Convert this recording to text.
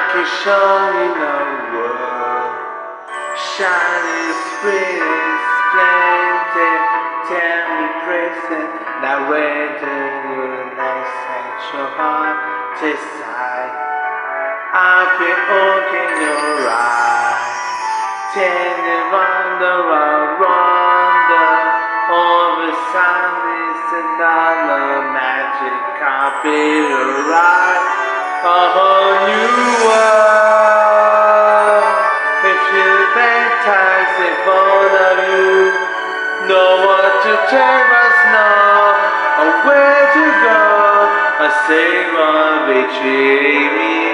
can show you the world. Shining spring, splendid, tell me present. Now where do you like set your heart to side? I've been opening your eyes, tender wonder, all the silence and all the magic copyright. A whole new world. If you baptize it, both of you know what to turn us know, or where to go, or say what betray me.